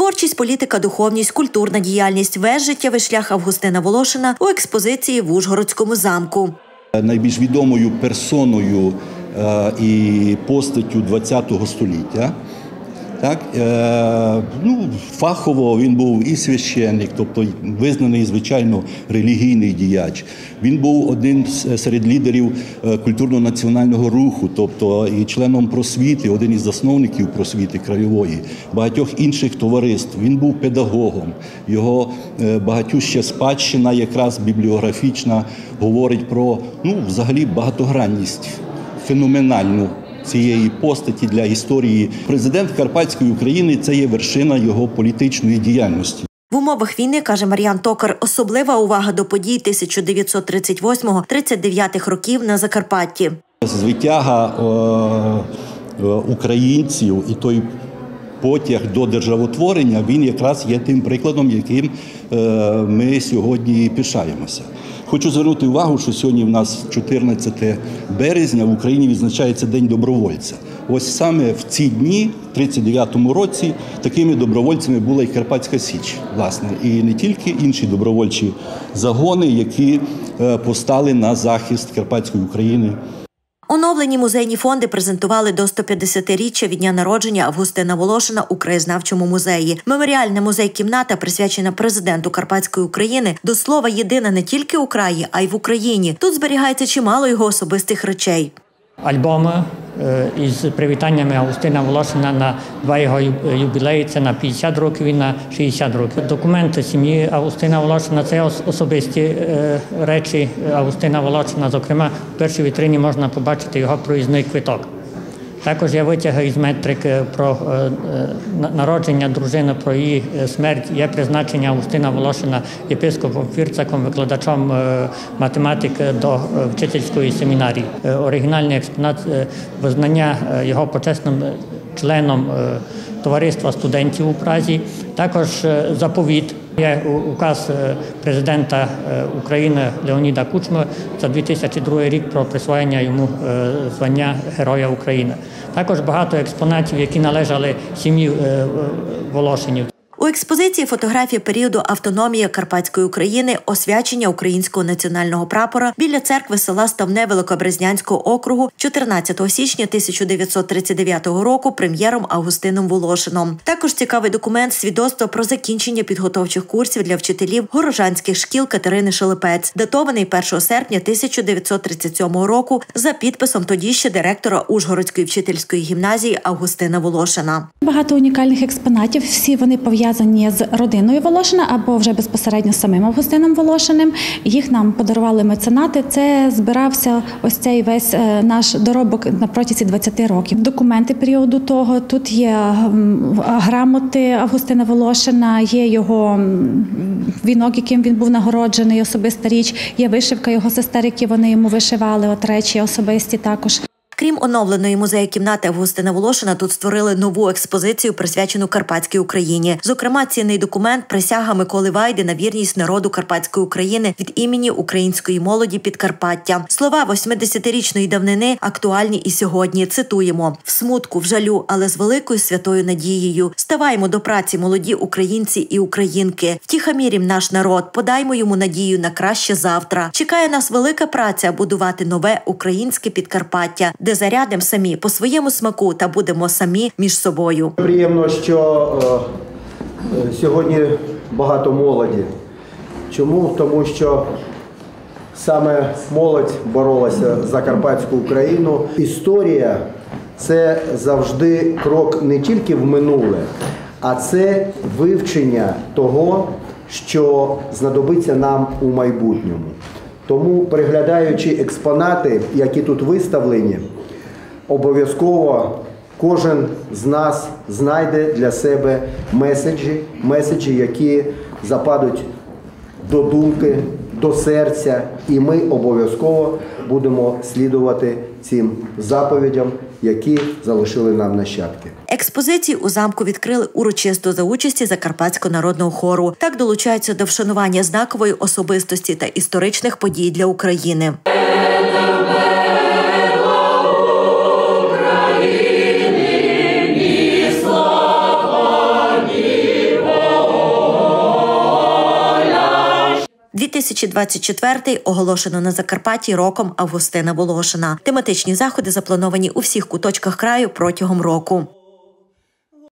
Творчість, політика, духовність, культурна діяльність – весь життєвий шлях Августина Волошина у експозиції в Ужгородському замку. Найбільш відомою персоною і постаттю ХХ століття. Так, фахово він був і священник, тобто визнаний, звичайно, релігійний діяч. Він був один серед лідерів культурно-національного руху, тобто і членом просвіти, один із засновників просвіти краєвої, багатьох інших товариств. Він був педагогом. Його багатюща спадщина, якраз бібліографічна, говорить про, взагалі, багатогранність, феноменальну цієї постаті для історії. Президент Карпатської України – це є вершина його політичної діяльності. В умовах війни, каже Мар'ян Токар, особлива увага до подій 1938-39 років на Закарпатті. Звитяга українців і той потяг до державотворення, він якраз є тим прикладом, яким ми сьогодні пишаємося. Хочу звернути увагу, що сьогодні в нас 14 березня, в Україні відзначається День добровольця. Ось саме в ці дні, в 1939 році, такими добровольцями була і Карпатська Січ, власне. І не тільки інші добровольчі загони, які постали на захист Карпатської України. Оновлені музейні фонди презентували до 150-річчя від дня народження Августина Волошина у краєзнавчому музеї. Меморіальна музей-кімната, присвячена президенту Карпатської України, до слова єдина не тільки у краї, а й в Україні. Тут зберігається чимало його особистих речей. Альбоми із привітаннями Августина Волошина на 2 його юбілеї, це на 50 років і на 60 років. Документи сім'ї Августина Волошина – це особисті речі Августина Волошина. Зокрема, в першій вітрині можна побачити його проїзний квиток. Також є витяги із метрики про народження дружини, про її смерть. Є призначення Августина Волошина єпископом Фірцаком, викладачом математики до вчительської семінарії. Оригінальний експонат – визнання його почесним членом товариства студентів у Празі. Також заповіт. Є указ президента України Леоніда Кучми за 2002 рік про присвоєння йому звання Героя України. Також багато експонатів, які належали сім'ї Волошинів. У експозиції фотографії періоду автономії Карпатської України, освячення українського національного прапора біля церкви села Ставне Великобрезнянського округу 14 січня 1939 року прем'єром Августином Волошином. Також цікавий документ – свідоцтво про закінчення підготовчих курсів для вчителів горожанських шкіл Катерини Шелепець, датований 1 серпня 1937 року за підписом тоді ще директора Ужгородської вчительської гімназії Августина Волошина. Багато унікальних експонатів, всі вони пов'язані з родиною Волошина або вже безпосередньо з самим Августином Волошиним. Їх нам подарували меценати. Це збирався ось цей весь наш доробок на протязі 20 років. Документи періоду того, тут є грамоти Августина Волошина, є його вінок, яким він був нагороджений, особиста річ, є вишивка його сестер, які вони йому вишивали, речі особисті також. Крім оновленої музею-кімнати Августина Волошина, тут створили нову експозицію, присвячену Карпатській Україні. Зокрема, цінний документ «Присяга Миколи Вайди на вірність народу Карпатської України» від імені української молоді Підкарпаття. Слова 80-річної давнини актуальні і сьогодні. Цитуємо: «В смутку, в жалю, але з великою святою надією. Ставаймо до праці, молоді українці і українки. Втіхомірім наш народ, подаймо йому надію на краще завтра. Чекає нас велика праця будувати нове українське Підкарпаття, де зарядимо самі по своєму смаку та будемо самі між собою». Приємно, що сьогодні багато молоді. Чому? Тому що саме молодь боролася за Карпатську Україну. Історія – це завжди крок не тільки в минуле, а це вивчення того, що знадобиться нам у майбутньому. Тому, переглядаючи експонати, які тут виставлені, обов'язково кожен з нас знайде для себе меседжі, які западуть до думки, до серця, і ми обов'язково будемо слідувати цим заповідям, які залишили нам нащадки. Експозицію у замку відкрили урочисто за участі Закарпатського народного хору. Так долучаються до вшанування знакової особистості та історичних подій для України. 2024 оголошено на Закарпатті роком Августина Волошина. Тематичні заходи заплановані у всіх куточках краю протягом року.